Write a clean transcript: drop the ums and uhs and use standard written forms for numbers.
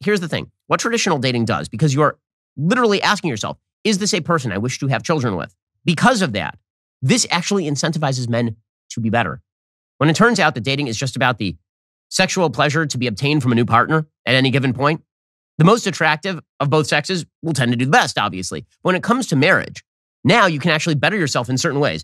here's the thing. What traditional dating does, because you're literally asking yourself, is this a person I wish to have children with? Because of that, this actually incentivizes men to be better. When it turns out that dating is just about the sexual pleasure to be obtained from a new partner at any given point, the most attractive of both sexes will tend to do the best, obviously. But when it comes to marriage, now you can actually better yourself in certain ways.